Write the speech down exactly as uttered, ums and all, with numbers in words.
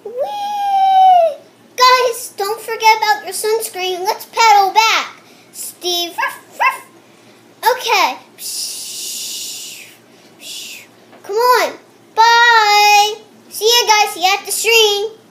Whee! Guys, don't forget about your sunscreen. Let's pedal back. Steve, ruff, ruff. Okay. Come on. Bye. See you guys. See you at the stream.